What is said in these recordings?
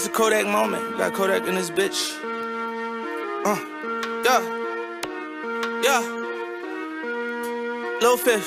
This a Kodak moment. We got Kodak in this bitch. Yeah. Lil Fish.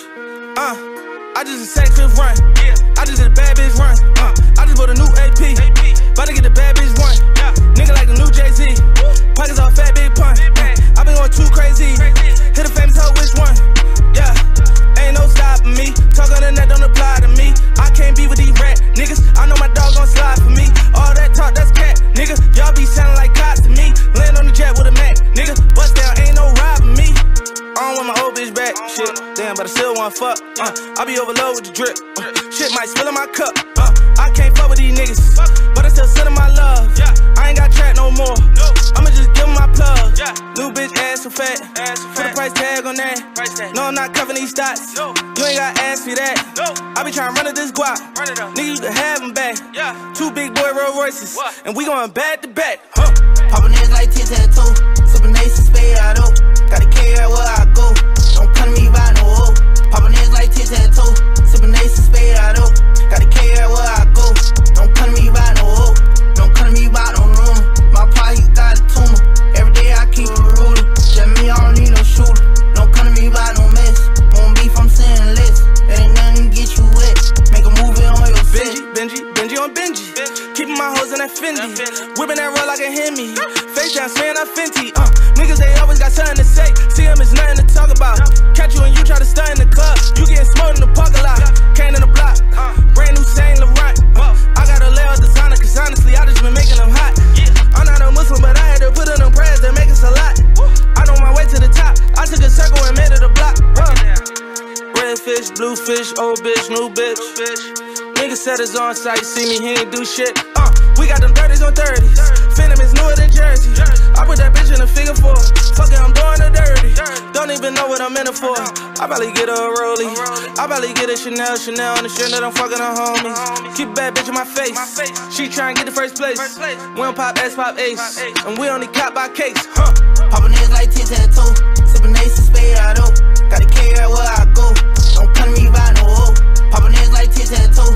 I just a sex fifth run. I just did a bad bitch run. I just bought a new AP. About to get the bad bitch one. Nigga like the new Jay-Z. Pockets all fat, big pun. I been going too crazy. Hit a famous hoe, which one? Yeah. Ain't no stopping me. Talk on the net, don't apply to me. I can't be with these rat niggas. I know my dog gon' slide for me. All that talk, that's cat, nigga. Y'all be sounding like cops to me. Land on the jet with a Mac, nigga. Bust down, ain't no robbing me. I don't want my old bitch back. Shit, damn, but I still wanna fuck. I be overloaded with the drip. Shit might spill in my cup. I can't fuck with these niggas, but I still sending my love. I ain't got trap no more. I'ma just give them my plug. New bitch ass so fat. Put a price tag on that. No, I'm not covering these stats. You ain't gotta ask me that. I be trying to run at this guap. Nigga, you can have them back. Two big boy Rolls Royces, and we going back to back. Poppin' niggas like tic-tac-toe. Sippin' ace and spade out of. Gotta carry out where I go. Don't come to me by no hoe. Poppin' niggas like tic-tac-toe. Sippin' ace and spade out of. Gotta carry out where I go. Don't come to me by no hoe. Don't come to me by no room. My pa, he got a tumor. Every day I keep a ruler. Tell me I don't need no shooter. Don't come to me by no mess. Won't beef, I'm saying less. There ain't nothing to get you wet. Make a movie on your set. Benji on Benji. Keeping my hoes in that Fendi. Whipping that roll like a Hemi. Face down, swearing I Fenty. Niggas, they always got something to say. See them, it's nothing to talk about. Catch you and you try to stunt in the club. You getting smoked in the parking lot. Came in the block. Brand new Saint Laurent. I got a layer of designer, cause honestly, I just been making them hot. I'm not a Muslim, but I had to put in them prayers that make us a lot. I know my way to the top. I took a circle and made it a block. Red fish, blue fish, old bitch, new bitch. Nigga said it's on site, see me, he ain't do shit. We got them 30s on 30s. Phantom is newer than Jersey. I put that bitch in a figure 4. Fuck it, I'm doing her dirty. Don't even know what I'm in it for. I probably get her a Rollie. I probably get a Chanel on the shit that I'm fucking her homies. Keep a bad bitch in my face. She tryna get the first place. We don't pop S, pop Ace. And we only cop by case. Poppin' niggas like tic-tac-toe. Sippin' ace and spade out of. Gotta carry out where I go. Don't come to me by no hoe. Poppin' niggas like tic-tac-toe.